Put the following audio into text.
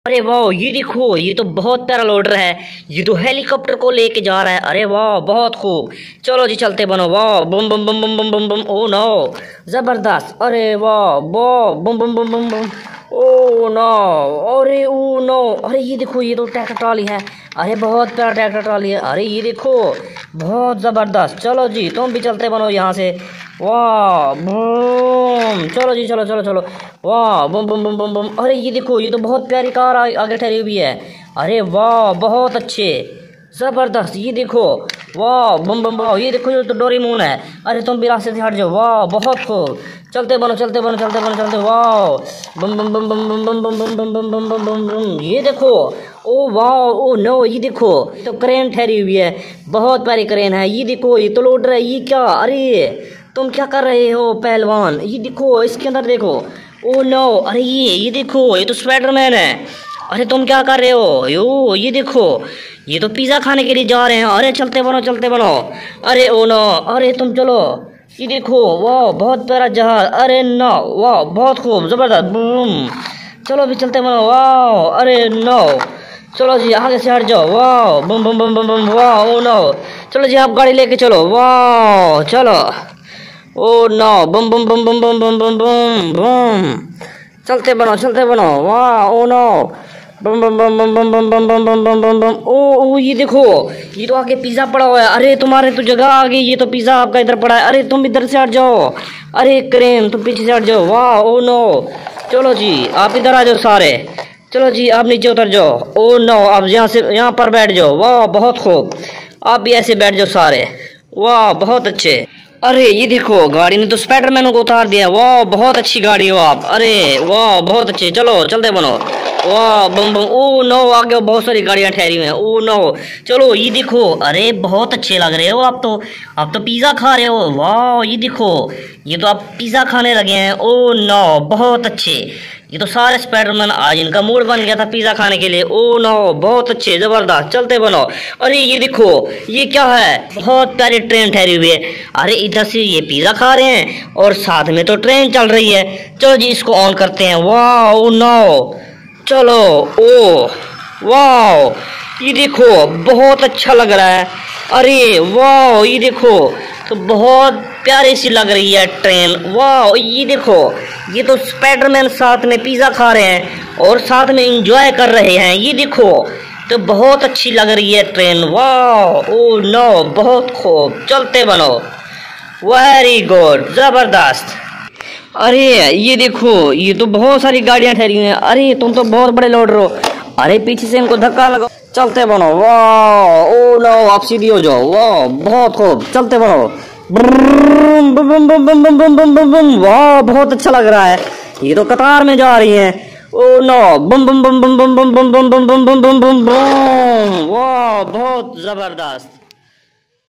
अरे वाह, ये देखो, ये तो बहुत प्यारा लोडर है। ये तो हेलीकॉप्टर को लेके जा रहा है। अरे वाह, बहुत खूब। चलो जी चलते बनो। वाह, बम बम बम बम बम बम बम। ओ नो, जबरदस्त। अरे वाह वाह, बम बम बम बम बम। ओ नो, अरे ओ नो, अरे ये देखो, ये तो ट्रैक्टर ट्रॉली है। अरे बहुत प्यारा ट्रैक्टर ट्रॉली है। अरे ये देखो, बहुत जबरदस्त। चलो जी तुम भी चलते बनो यहाँ से। वाह बूम, चलो जी, चलो चलो चलो। वाह बम बम बम बम बम। अरे ये देखो, ये तो बहुत प्यारी कार आगे ठहरी हुई है। अरे वाह, बहुत अच्छे, जबरदस्त। ये देखो, वाह बम बम बम। ये देखो, ये तो डोरेमोन है। अरे तुम भी रास्ते से हट जाओ। वाह, बहुत खूब। चलते बनो, चलते बनो, चलते बनो, चलते। वाह बम बम बम बम बम बम बम बम बम बम बम बम बम। ये देखो, ओ वाह, ओ नो, ये देखो, तो क्रेन ठहरी हुई है। बहुत प्यारी क्रेन है। ये देखो, ये तो लोडर है। ये क्या, अरे तुम क्या कर रहे हो पहलवान? ये देखो, इसके अंदर देखो। ओ नो, अरे ये देखो, ये तो स्पाइडरमैन है। अरे तुम क्या कर रहे हो? ये देखो, ये तो पिज़्ज़ा खाने के लिए जा रहे हैं। अरे चलते बनो, चलते बनो। अरे ओ नो, अरे तुम चलो। ये देखो, वाह, बहुत प्यारा जहाज। अरे नो, वाह, बहुत खूब, जबरदस्त, बूम। चलो भी चलते बनो। वाह, अरे नो, चलो जी आगे से हट जाओ। वाह बम बम बम बम बम। वाह, ओ नो, चलो जी आप गाड़ी लेके चलो। वाह, चलो। ओ नो, बम बम बम बम बम बम बम बम बम। चलते बनो, चलते बनो। वाह, ओ नो, बम बम बम बम बम बम बम बम बम बम बम बम। ओ ये देखो, ये तो आगे पिज्जा पड़ा हुआ है। अरे तुम्हारे तो जगह आ गई। ये तो पिज्जा आपका इधर पड़ा है। अरे तुम इधर से हट जाओ। अरे क्रेन, तुम पीछे से हट जाओ। वाह, ओ नो, चलो जी आप इधर आ जाओ सारे। चलो जी आप नीचे उतर जाओ। ओ नो, अब यहाँ से यहाँ पर बैठ जाओ। वाह, बहुत खूब। आप भी ऐसे बैठ जाओ सारे। वाह, बहुत अच्छे। अरे ये देखो, गाड़ी ने तो स्पाइडरमैन को उतार दिया। वाह, बहुत अच्छी गाड़ी हो आप। अरे वाह, बहुत अच्छे। चलो चलते बनो। वाह बम बम। ओ नो, आगे बहुत सारी गाड़ियां ठहरी हुई हैं। ओ नो, चलो ये देखो। अरे बहुत अच्छे लग रहे हो आप तो। आप तो पिज्जा खा रहे हो। वाह, ये देखो, ये तो आप पिज्जा खाने लगे हैं। ओ नो, बहुत अच्छे। ये तो सारे स्पाइडरमैन, आज इनका मूड बन गया था पिज्जा खाने के लिए। ओ नो, बहुत अच्छे, जबरदस्त। चलते बनो। अरे ये देखो, ये क्या है? बहुत प्यारी ट्रेन ठहरी हुई है। अरे इधर से ये पिज्जा खा रहे हैं और साथ में तो ट्रेन चल रही है। चलो जी इसको ऑन करते हैं। वाह, ओ नो, चलो। ओ वाह, ये देखो, बहुत अच्छा लग रहा है। अरे वाह, ये देखो, तो बहुत प्यारी सी लग रही है ट्रेन। वाह, ये देखो, ये तो स्पाइडरमैन साथ में पिज्जा खा रहे हैं और साथ में एंजॉय कर रहे हैं। ये देखो, तो बहुत अच्छी लग रही है ट्रेन। वाह, ओ नो, बहुत खूब। चलते बनो। वेरी गुड, जबरदस्त। अरे ये देखो, ये तो बहुत सारी गाड़ियां ठहरी हुई हैं। अरे तुम तो बहुत बड़े लोड रहे हो। अरे पीछे से इनको धक्का लगाओ। चलते बनो। वाह, ओ नो, आप सीधी हो जाओ। वाह, बहुत खूब। चलते बनो। बम बम बम बम बम बम बम बम बम। वाह, बहुत अच्छा लग रहा है। ये तो कतार में जा रही हैं। ओ नो, बम बम बम बम बम बम बम बम बम बम बम बम बम बम। वाह, बहुत जबरदस्त।